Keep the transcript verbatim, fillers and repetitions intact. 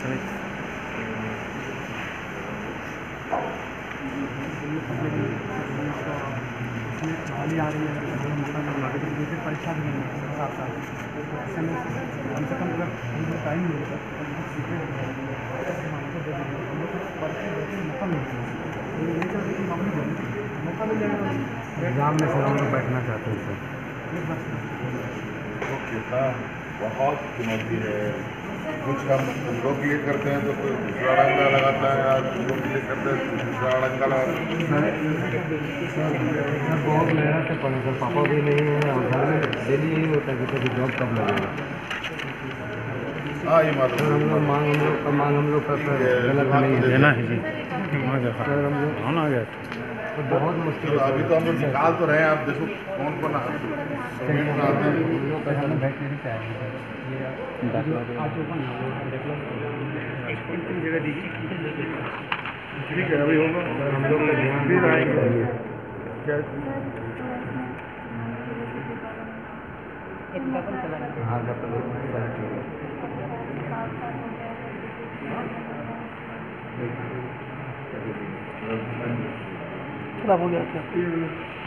आ रही है परीक्षा भी नहीं आता है, ऐसे में कम से कम अगर हमको टाइम मिलेगा मौका मिलता है, मौका मिल जाएगा। एग्जाम में सर हम लोग बैठना चाहते हैं सर। ओके था बहुत चुनौती है, कुछ हम लोग के लिए करते हैं तो कोई दूसरा रंगा लगाता है, या लोग के लिए करते हैं तो दूसरा रंगा लगाता है। सर बहुत मेहनत से पढ़े सर, पापा भी नहीं है और घर में डेली यही होता है कि कभी जॉब कब लगेगा। हाँ ये मालूम सर हम लोग मांग हम लोग का मांग हम लोग का सर गलत नहीं है देना है जी। सर हम लोग कौन आ गया? तो बहुत मुश्किल तो है अभी तो हम लोग निकाल तो रहे हैं, आप देखो कौन कौन आते हैं। हम लोग का हमें बैठने नहीं चाहिए सर, ये आज ओपन जगह दीजिए। ठीक है अभी होगा, हम लोग का ध्यान फिर आएंगे क्या हाँ खराब हो गया क्या?